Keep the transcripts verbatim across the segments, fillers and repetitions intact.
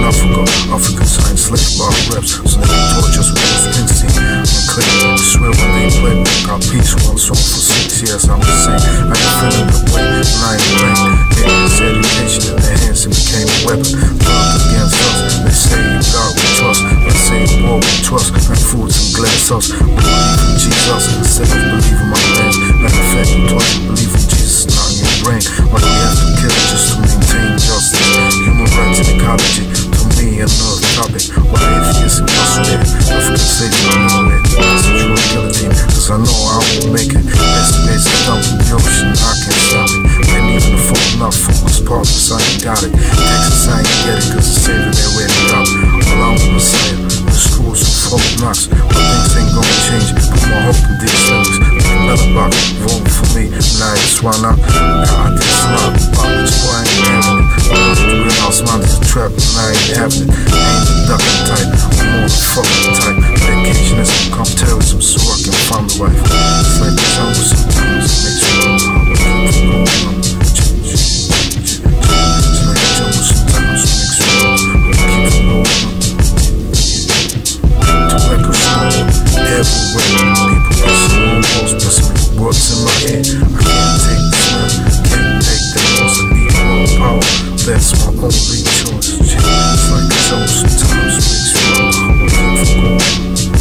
Africa, African science slave bar reps, so they can torture us with those Springsteen and click. I swear when they play, got peace one song for six years. I'm just saying, I can feel in the way, and I ain't playing. It's education in their hands and became a weapon. Love against us, they say God we trust, they say war we trust, and foods and glass sauce. We believe in Jesus instead of believing my plans. Matter of fact, we taught you believe in Jesus, not in your brain. Why do we have to kill it just to maintain justice? Human rights and ecology, to me another topic. Why atheists incarcerated? African slaves don't know it. That's a true killer team, cause I know I won't make it. Estimates the dump in the ocean, I can't stop it. Ain't even a full enough for my partners, I ain't got it. Texas, I ain't get it, cause it's saving their way to God. Well, I'm the Messiah, the schools are full of knocks. But things ain't gonna change, put my hope in these things. Like another box, vote for me, nah, it's why not? Nah, this not box, why I ain't having it. The greenhouse mind is a trap, and I ain't having it. I ain't the ducking type, I'm more the fucking type. Vacation is some come terrorism, so I can find the wife. It's like the jungle sometimes, it makes you know how I keep from going on. It's like the jungle sometimes, it makes you know how I keep from going on. To echo snow, everywhere, people listen almost, blessing me with words in my head. I can't take the smell, can't take the loss, I need more power, that's my only choice. It's like the jungle sometimes, it makes you know how I keep from going on.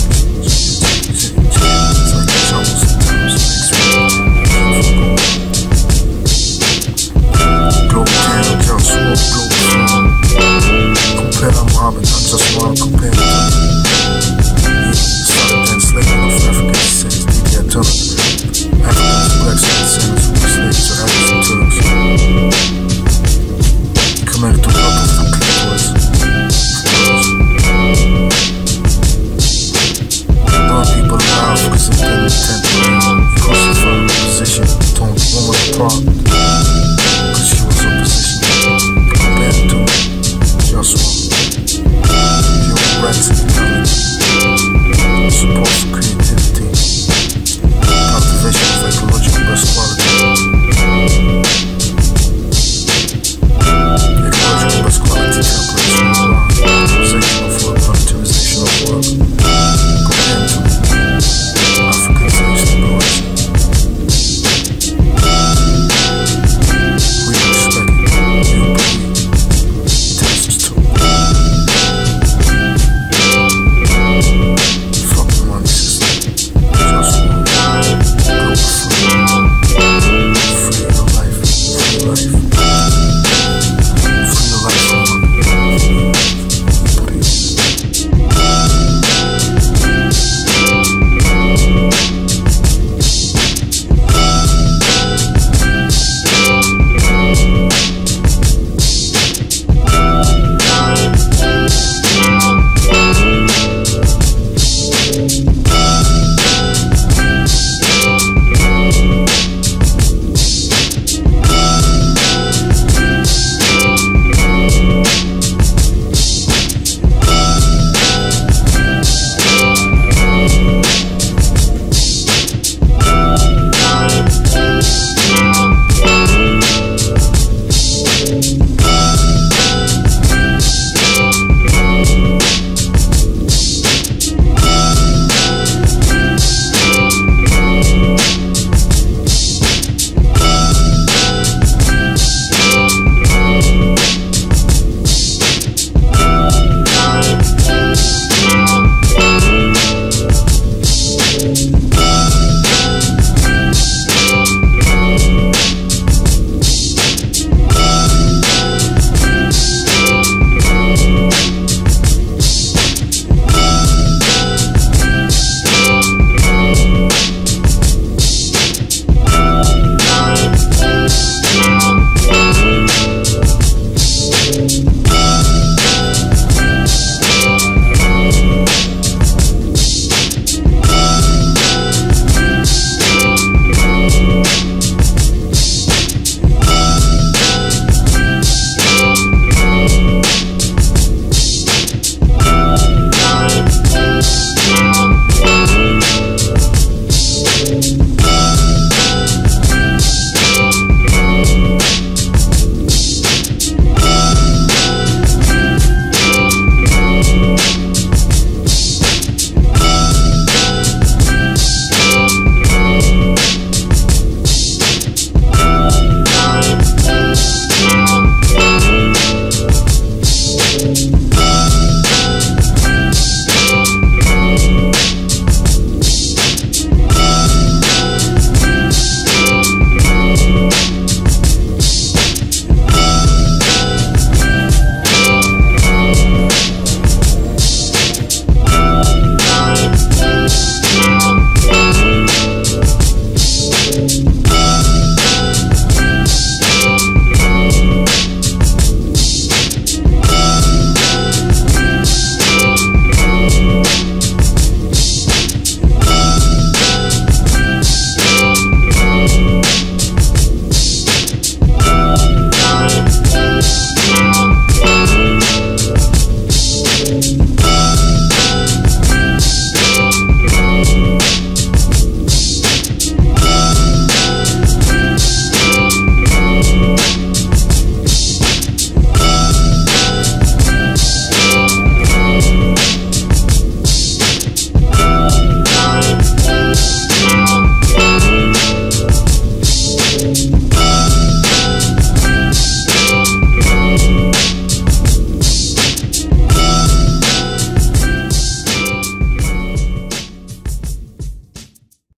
It's like the jungle sometimes, it makes you know how I keep from going on. Global town, JustWar, Globalfirm. Compare Muhammad, not just one, compare to started enslaving of African descendants, D D I tunnel. Africans, blacks, and descendants from slaves to Africans and Turks. Committed to help us from clitoris. Burn people alive because of their intent to crucify the position, torn the woman apart because she was opposition. Compared to JustWar, human rights and equality. Support